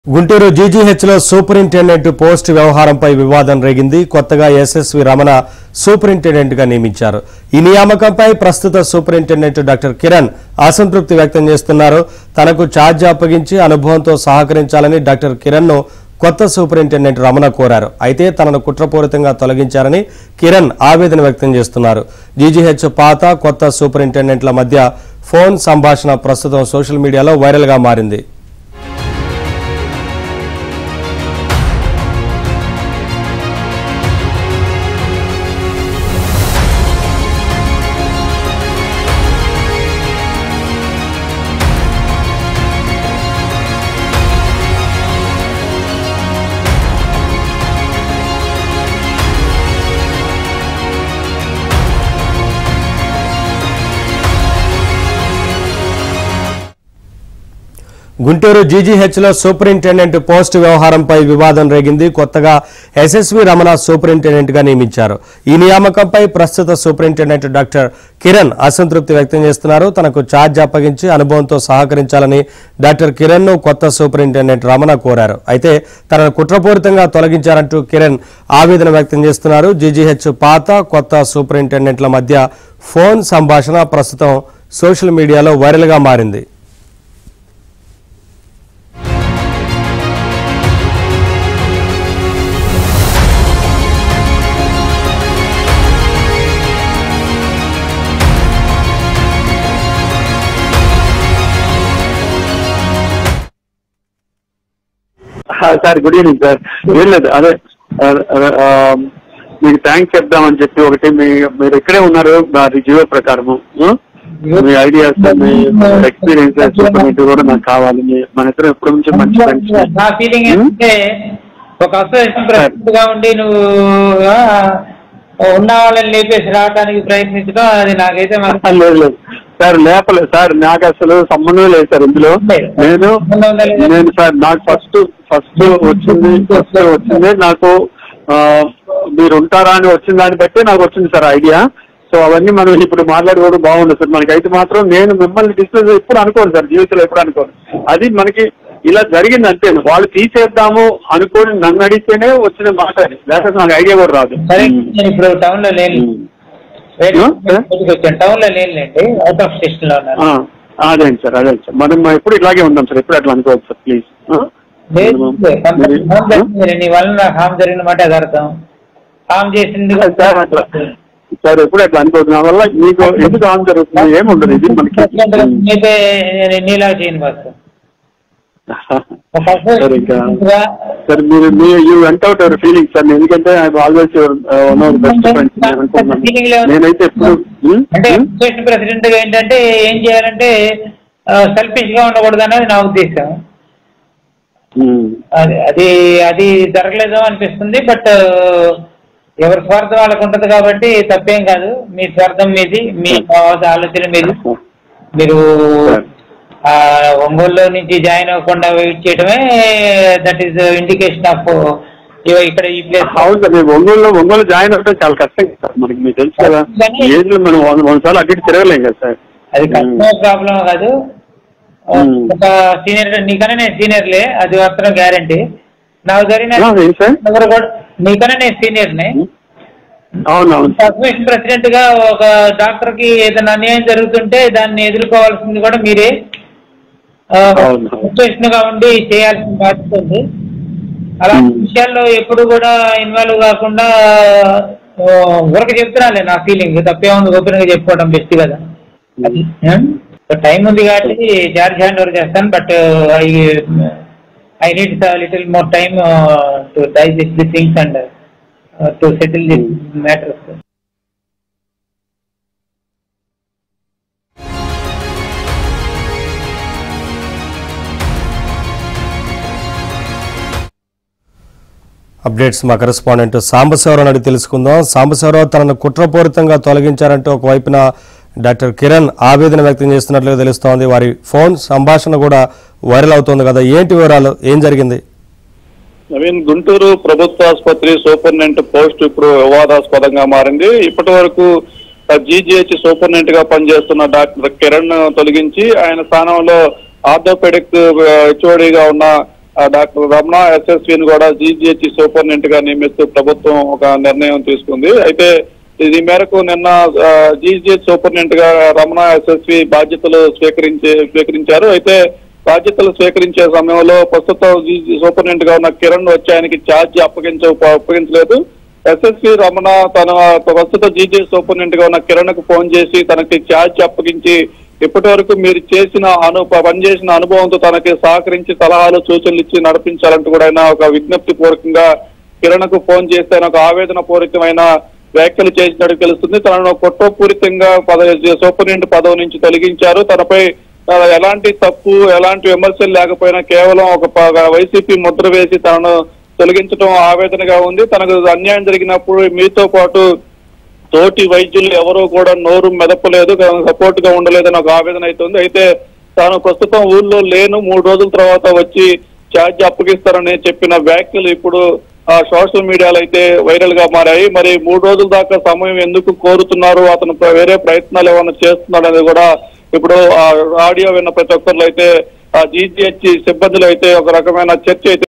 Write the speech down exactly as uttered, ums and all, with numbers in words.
Guntur GGH లో superintendent post వ్యవహారంపై వివాదం రేగింది. కొత్తగా ఎస్ఎస్వి రమణ సూపరింటెండెంట్ గా నియమించారు. ఈ నియామకంపై ప్రస్తుత సూపరింటెండెంట్ డాక్టర్ కిరణ్ అసంతృప్తి వ్యక్తం చేస్తున్నారు. తనకు ఛార్జ్ అప్పగించి అనుభవంతో సహకరించాలని డాక్టర్ కిరణ్ ను కొత్త సూపరింటెండెంట్ రమణ కోరారు. అయితే తనను కుట్రపూరితంగా తొలగించారని కిరణ్ ఆవేదన వ్యక్తం చేస్తున్నారు. జీజీహెచ్ పాత కొత్త సూపరింటెండెంట్ల మధ్య ఫోన్ సంభాషణ ప్రస్తుతం సోషల్ మీడియాలో వైరల్ గా మారింది. గుంటూరు జీజీహెచ్ లో సూపరింటెండెంట్ పోస్ట్ వ్యవహారంపై వివాదం రేగింది. కొత్తగా ఎస్ఎస్వి రమణ సూపరింటెండెంట్ గా నియమించారు. ఈ నియామకంపై ప్రస్తుత సూపరింటెండెంట్ డాక్టర్ కిరణ్ అసంతృప్తి వ్యక్తం చేస్తున్నారు. తనకు ఛార్జ్ అప్పగించి అనుభవంతో సహకరించాలని డాక్టర్ కిరణ్ ను కొత్త సూపరింటెండెంట్ రమణ కోరారు. అయితే తనను కుట్రపూరితంగా తొలగించారంటూ కిరణ్ ఆవేదన వ్యక్తం చేస్తున్నారు. జీజీహెచ్ పాత కొత్త సూపరింటెండెంట్ల మధ్య ఫోన్ సంభాషణ ప్రస్తుతం సోషల్ మీడియాలో వైరల్ గా మారింది. Sir good evening sir. ఏం లేదు, అదే మీకు థ్యాంక్స్ చెప్దామని చెప్పి ఒకటి మీరు ఇక్కడే ఉన్నారు జీవో ప్రకారము మీ ఐడియాస్ మీ ఎక్స్పీరియన్సెస్ కూడా నాకు కావాలి. మన ఇద్దరు ఎప్పటి నుంచి మంచి ఫ్రెండ్స్. నా ఫీలింగ్ ఏంటంటే ఒక అసోసియేషన్ ప్రెసిడెంట్ గా ఉండి నువ్వు ఉన్న వాళ్ళని లేపేసి రావడానికి ప్రయత్నించడం అది నాకైతే లేదు లేదు సార్, లేపలేదు సార్, నాకు అసలు సంబంధం లేదు సార్ ఇందులో. నేను నేను సార్ నాకు ఫస్ట్ ఫస్ట్ వచ్చింది ఫస్ట్ వచ్చింది నాకు మీరు ఉంటారా అని వచ్చిన దాన్ని బట్టి నాకు వచ్చింది సార్ ఐడియా. సో అవన్నీ మనం ఇప్పుడు మాట్లాడుకోవడం బాగుండదు సార్. మనకైతే మాత్రం నేను మిమ్మల్ని డిస్కస్ ఎప్పుడు అనుకోను సార్, జీవితంలో ఎప్పుడు అనుకోను. అది మనకి ఇలా జరిగింది అంతే. వాళ్ళు తీసేద్దాము అనుకోని నన్ను అడిగితేనే వచ్చిన మాట, లేకపోతే నాకు ఐడియా కూడా రాదు. ఇప్పుడు టౌన్ లో లేను, టౌన్ లో లేనులేండి, అవుట్ ఆఫ్ స్టేషన్ లో ఉన్నాను. అదేంటి సార్, అదేంటి సార్, మనం ఎప్పుడు ఇట్లాగే ఉందాం సార్, ఎప్పుడు అట్లా అనుకోవచ్చు సార్ ప్లీజ్. నీ వల్ల నాకు హామ్ జరిగిన మాట అది అర్థం. హామ్ చేసింది సార్ అట్లా సార్, ఎప్పుడు అట్లా అనుకోవచ్చు. నా వల్ల మీకు ఎందుకు హామ్ జరుగుతుంది ఏముండదు. ఇది మనకి అయితే నీలా చేయను బాస్ సార్. ఇంకా సార్ మీరు మీ you went out our feelings sir, ఎందుకంటే I always your one of the best friends అనుకుంటున్నాను. నేనైతే ఎప్పుడు అంటే అసోసియేషన్ ప్రెసిడెంట్ గా ఏంటంటే ఏం చేయాలంటే సెల్ఫిష్ గా ఉండకూడదు అనేది నా ఉద్దేశం. అది అది అది జరగలేదు అనిపిస్తుంది. బట్ ఎవరి స్వార్థం వాళ్ళకు ఉంటది కాబట్టి తప్పేం కాదు. మీ స్వార్థం మీది, మీ ఆలోచన మీది. మీరు ఒంగోలులో నుంచి జాయిన్ అవ్వకుండా వెయిట్ చేయడమే దట్ ఈస్ ఇండికేషన్ ఆఫ్ ఇక్కడ ఈ ప్లేస్. అవును సార్, మేము ఒంగోలులో ఒంగోలు జాయిన్ అవ్వడం చాలా కష్టం సార్. మనకి మీకు తెలుసు కదా, ఏజ్ లో మనం వంద సార్లు అటు తిరగలేం కదా సార్. అది కష్టం ప్రాబ్లం కాదు. ఒక సీనియర్ నీకన్నా నేను సీనియర్లే, అది మాత్రం గ్యారంటీ. నాకు జరిగిన నీకన్నా నేను సీనియర్ని. అసోసియేషన్ ప్రెసిడెంట్ గా ఒక డాక్టర్ కి ఏదైనా అన్యాయం జరుగుతుంటే దాన్ని ఎదుర్కోవాల్సింది కూడా మీరే. అసోసియేషన్ గా ఉండి చేయాల్సిన బాధ్యత ఉంది. అలాంటి విషయాల్లో ఎప్పుడు కూడా ఇన్వాల్వ్ కాకుండా ఊరికి చెప్తున్నాలే నా ఫీలింగ్. తప్పేముంది, ఓపెన్ గా చెప్పుకోవడం బెస్ట్ కదా. అది టైం ఉంది కాబట్టి చార్జ్ హ్యాండ్ ఓవర్ చేస్తాను. But I I need little more time to digest the things and to settle the matters. Updates మా కరెస్పాండెంట్ సాంబశివరావు అడిగి తెలుసుకుందాం. సాంబశివరావు, తనను కుట్రపూరితంగా తొలగించారంటూ ఒకవైపున డాక్టర్ కిరణ్ ఆవేదన వ్యక్తం చేస్తున్నట్లుగా తెలుస్తోంది. వారి ఫోన్ సంభాషణ కూడా వైరల్ అవుతోంది కదా, ఏంటి వివరాలు, ఏం జరిగింది? నవీన్, గుంటూరు ప్రభుత్వ ఆసుపత్రి సూపరింటెండెంట్ పోస్ట్ ఇప్పుడు వివాదాస్పదంగా మారింది. ఇప్పటి వరకు జీజీహెచ్ సూపరింటెండెంట్ గా పనిచేస్తున్న డాక్టర్ కిరణ్ తొలగించి ఆయన స్థానంలో ఆర్థోపెడిక్ హెచ్ఓడిగా ఉన్న డాక్టర్ రమణ ఎస్ఎస్విని కూడా జీజీహెచ్ సూపరింటెండెంట్ గా నియమిస్తూ ప్రభుత్వం ఒక నిర్ణయం తీసుకుంది. అయితే ఈ మేరకు నిన్న జీజీహెచ్ సూపరింటెండెంట్ గా రమణ ఎస్ఎస్వి బాధ్యతలు స్వీకరించే స్వీకరించారు. అయితే బాధ్యతలు స్వీకరించే సమయంలో ప్రస్తుతం సూపరింటెండెంట్ గా ఉన్న కిరణ్ వచ్చి ఆయనకి ఛార్జ్ అప్పగించ అప్పగించలేదు. ఎస్ఎస్వి రమణ తన ప్రస్తుత జీజీహెచ్ సూపరింటెండెంట్ గా ఉన్న కిరణ్ కు ఫోన్ చేసి తనకి ఛార్జ్ అప్పగించి ఇప్పటి వరకు మీరు చేసిన అను పనిచేసిన అనుభవంతో తనకి సహకరించి సలహాలు సూచనలు ఇచ్చి నడిపించాలంటూ కూడా ఆయన ఒక విజ్ఞప్తి పూర్వకంగా కిరణ్ కు ఫోన్ చేస్తే ఆయన ఒక ఆవేదన పూరితమైన వ్యాఖ్యలు చేసినట్టు తెలుస్తుంది. తనను కుట్రపూరితంగా పదవి సూపరింటెండెంట్ పదవి నుంచి తొలగించారు. తనపై ఎలాంటి తప్పు ఎలాంటి విమర్శలు లేకపోయినా కేవలం ఒక వైసీపీ ముద్ర వేసి తనను తొలగించడం ఆవేదనగా ఉంది. తనకు అన్యాయం జరిగినప్పుడు మీతో పాటు తోటి వైద్యులు ఎవరూ కూడా నోరు మెదపలేదు, సపోర్ట్ గా ఉండలేదని ఒక ఆవేదన అయితే ఉంది. అయితే తాను ప్రస్తుతం ఊళ్ళో లేను, మూడు రోజుల తర్వాత వచ్చి ఛార్జ్ అప్పగిస్తారని చెప్పిన వ్యాఖ్యలు ఇప్పుడు ఆ సోషల్ మీడియాలో అయితే వైరల్ గా మారాయి. మరి మూడు రోజుల దాకా సమయం ఎందుకు కోరుతున్నారు, అతను వేరే ప్రయత్నాలు ఏమైనా చేస్తున్నాడు అనేది కూడా ఇప్పుడు ఆ ఆడియో విన్న ప్రతి ఒక్కరు అయితే ఆ జీజీహెచ్ సిబ్బందులు అయితే ఒక రకమైన చర్చ అయితే